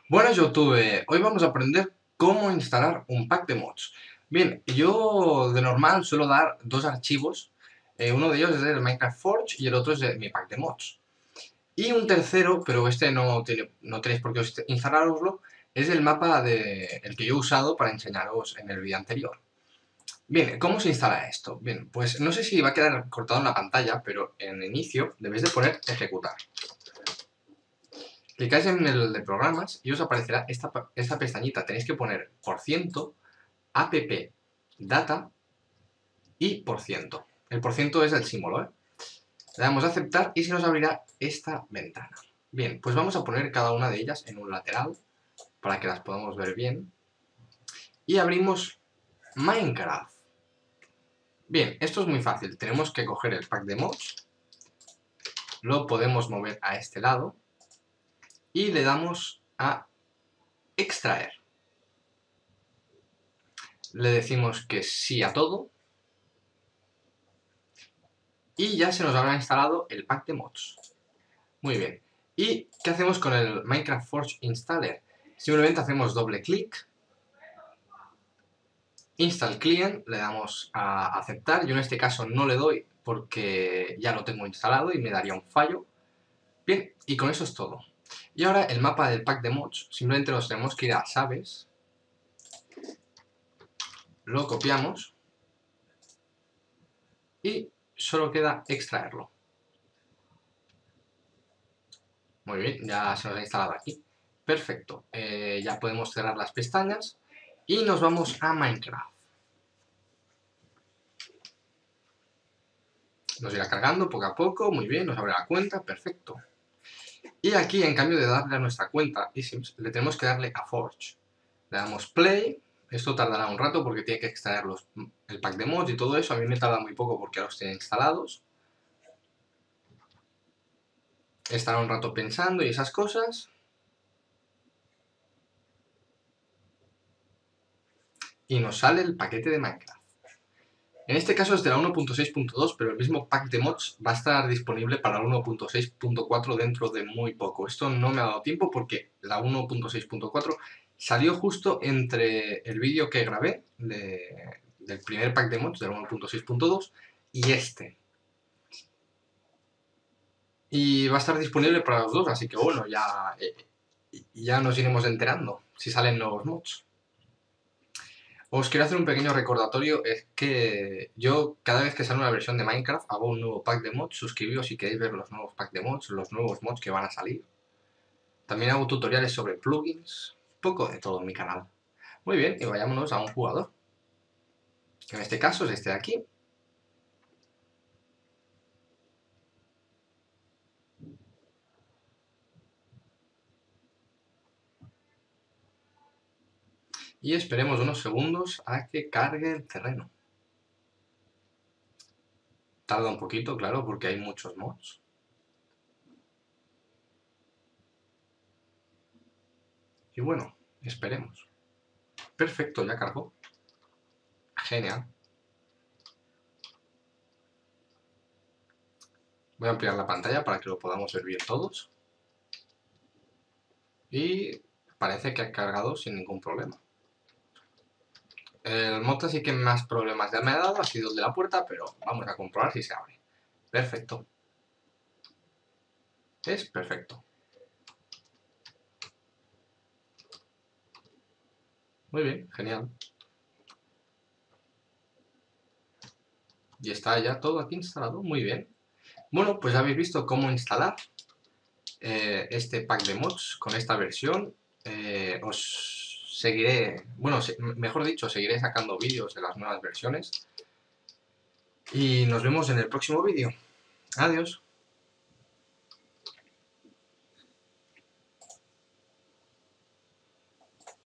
Buenas YouTube, hoy vamos a aprender cómo instalar un pack de mods. Bien, yo de normal suelo dar dos archivos, uno de ellos es el Minecraft Forge y el otro es mi pack de mods. Y un tercero, pero este no tenéis por qué instalároslo, es el mapa el que yo he usado para enseñaros en el vídeo anterior. Bien, ¿cómo se instala esto? Bien, pues no sé si va a quedar cortado en la pantalla, pero en inicio debéis de poner ejecutar. Clicáis en el de programas y os aparecerá esta pestañita. Tenéis que poner %, app, data y %. El % es el símbolo, ¿eh? Le damos a aceptar y se nos abrirá esta ventana. Bien, pues vamos a poner cada una de ellas en un lateral para que las podamos ver bien. Y abrimos Minecraft. Bien, esto es muy fácil. Tenemos que coger el pack de mods, lo podemos mover a este lado y le damos a extraer. Le decimos que sí a todo y ya se nos habrá instalado el pack de mods. Muy bien. ¿Y qué hacemos con el Minecraft Forge Installer? Simplemente hacemos doble clic, Install Client, le damos a aceptar. Yo en este caso no le doy porque ya lo tengo instalado y me daría un fallo. Bien, y con eso es todo. Y ahora el mapa del pack de mods, simplemente nos tenemos que ir a Sabes, lo copiamos y solo queda extraerlo. Muy bien, ya se nos ha instalado aquí. Perfecto, ya podemos cerrar las pestañas y nos vamos a Minecraft. Nos irá cargando poco a poco, muy bien, nos abre la cuenta, perfecto. Y aquí, en cambio de darle a nuestra cuenta Isims, le tenemos que darle a Forge. Le damos Play, esto tardará un rato porque tiene que extraer el pack de mods y todo eso. A mí me tarda muy poco porque ya los tiene instalados. Estará un rato pensando y esas cosas. Y nos sale el paquete de Minecraft. En este caso es de la 1.6.2, pero el mismo pack de mods va a estar disponible para la 1.6.4 dentro de muy poco. Esto no me ha dado tiempo porque la 1.6.4 salió justo entre el vídeo que grabé del primer pack de mods, del 1.6.2, y este. Y va a estar disponible para los dos, así que bueno, ya nos iremos enterando si salen nuevos mods. Os quiero hacer un pequeño recordatorio, es que yo cada vez que sale una versión de Minecraft hago un nuevo pack de mods, suscribíos si queréis ver los nuevos pack de mods, los nuevos mods que van a salir. También hago tutoriales sobre plugins, un poco de todo en mi canal. Muy bien, y vayámonos a un jugador. En este caso es este de aquí. Y esperemos unos segundos a que cargue el terreno. Tarda un poquito, claro, porque hay muchos mods. Y bueno, esperemos. Perfecto, ya cargó. Genial. Voy a ampliar la pantalla para que lo podamos ver bien todos. Y parece que ha cargado sin ningún problema. El mod sí que más problemas ya me ha dado, ha sido el de la puerta, pero vamos a comprobar si se abre. Perfecto. Es perfecto. Muy bien, genial. Y está ya todo aquí instalado, muy bien. Bueno, pues ya habéis visto cómo instalar este pack de mods con esta versión. Os seguiré, bueno, mejor dicho, seguiré sacando vídeos de las nuevas versiones. Y nos vemos en el próximo vídeo. Adiós.